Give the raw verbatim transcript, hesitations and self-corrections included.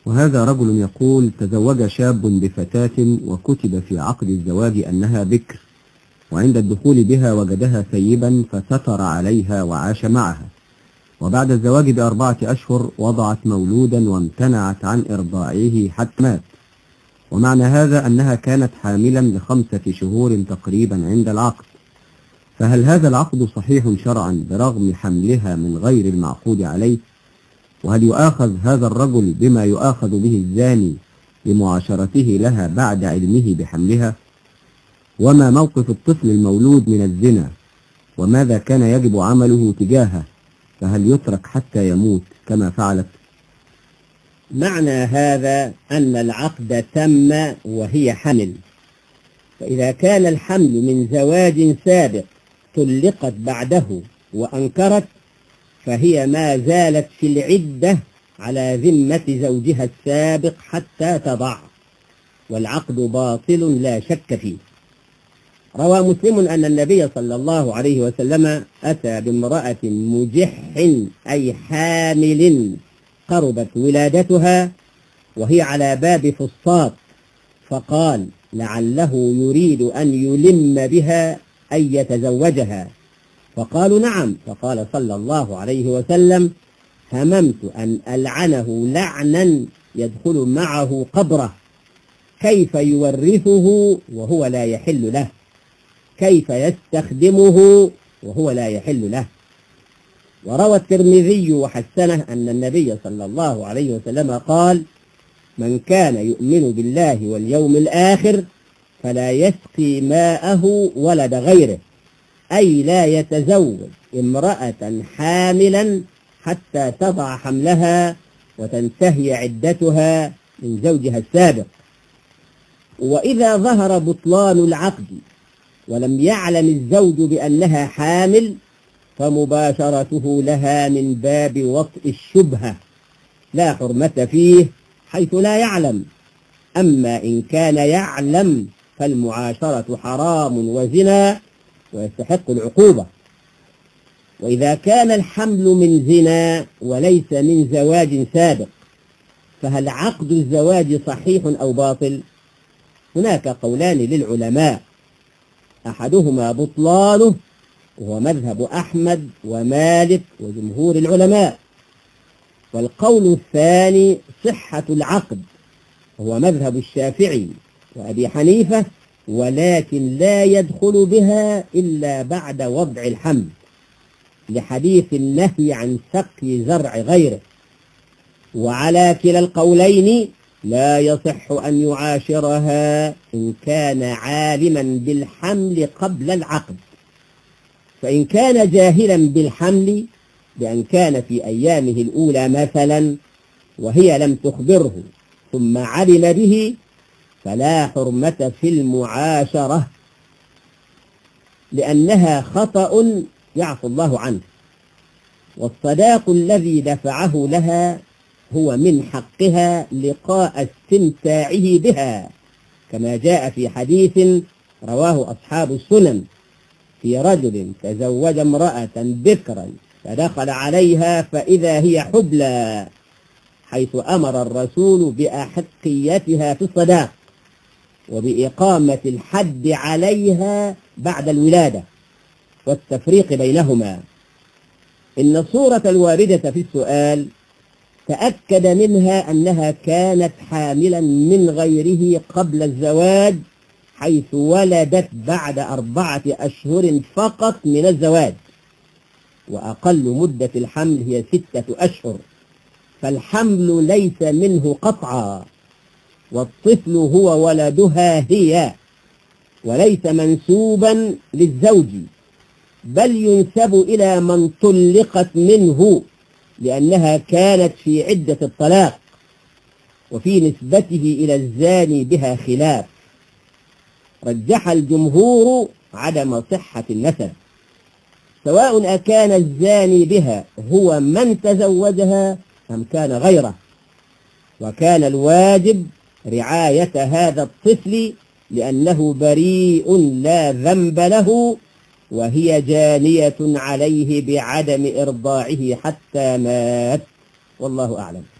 وهذا رجل يقول: تزوج شاب بفتاة وكتب في عقد الزواج أنها بكر، وعند الدخول بها وجدها ثيبا فستر عليها وعاش معها، وبعد الزواج بأربعة أشهر وضعت مولودا وامتنعت عن إرضاعه حتى مات، ومعنى هذا أنها كانت حاملا لخمسة شهور تقريبا عند العقد، فهل هذا العقد صحيح شرعا برغم حملها من غير المعقود عليه؟ وهل يؤاخذ هذا الرجل بما يؤاخذ به الزاني لمعاشرته لها بعد علمه بحملها؟ وما موقف الطفل المولود من الزنا؟ وماذا كان يجب عمله تجاهه؟ فهل يترك حتى يموت كما فعلت؟ معنى هذا أن العقد تم وهي حمل، فإذا كان الحمل من زواج سابق طلقت بعده وأنكرت فهي ما زالت في العدة على ذمة زوجها السابق حتى تضع، والعقد باطل لا شك فيه. روى مسلم أن النبي صلى الله عليه وسلم أتى بامرأة مجح أي حامل قربت ولادتها وهي على باب فسطاط، فقال: لعله يريد أن يلم بها أن يتزوجها، فقالوا: نعم. فقال صلى الله عليه وسلم: هممت أن ألعنه لعنا يدخل معه قبره، كيف يورثه وهو لا يحل له، كيف يستخدمه وهو لا يحل له. وروى الترمذي وحسنه أن النبي صلى الله عليه وسلم قال: من كان يؤمن بالله واليوم الآخر فلا يسقي ماءه ولد غيره، أي لا يتزوج امرأة حاملا حتى تضع حملها وتنتهي عدتها من زوجها السابق. وإذا ظهر بطلان العقد ولم يعلم الزوج بأنها حامل فمباشرته لها من باب وطء الشبهة، لا حرمة فيه حيث لا يعلم. أما إن كان يعلم فالمعاشرة حرام وزنا ويستحق العقوبة. وإذا كان الحمل من زنا وليس من زواج سابق فهل عقد الزواج صحيح أو باطل؟ هناك قولان للعلماء، أحدهما بطلانه وهو مذهب أحمد ومالك وجمهور العلماء، والقول الثاني صحة العقد وهو مذهب الشافعي وأبي حنيفة، ولكن لا يدخل بها إلا بعد وضع الحمل لحديث النهي عن سقي زرع غيره. وعلى كلا القولين لا يصح أن يعاشرها إن كان عالما بالحمل قبل العقد، فإن كان جاهلا بالحمل بأن كان في أيامه الأولى مثلا وهي لم تخبره ثم علم به فلا حرمة في المعاشرة، لأنها خطأ يعفو الله عنه، والصداق الذي دفعه لها هو من حقها لقاء استمتاعه بها، كما جاء في حديث رواه أصحاب السنن في رجل تزوج امرأة بكرا فدخل عليها فإذا هي حبلى، حيث أمر الرسول بأحقيتها في الصداق وبإقامة الحد عليها بعد الولادة والتفريق بينهما. إن الصورة الواردة في السؤال تأكد منها أنها كانت حاملا من غيره قبل الزواج، حيث ولدت بعد أربعة أشهر فقط من الزواج، وأقل مدة الحمل هي ستة أشهر، فالحمل ليس منه قطعا، والطفل هو ولدها هي وليس منسوبا للزوج، بل ينسب إلى من طلقت منه لأنها كانت في عدة الطلاق، وفي نسبته إلى الزاني بها خلاف، رجح الجمهور عدم صحة النسب، سواء أكان الزاني بها هو من تزوجها أم كان غيره. وكان الواجب رعاية هذا الطفل لأنه بريء لا ذنب له، وهي جانية عليه بعدم إرضاعه حتى مات، والله أعلم.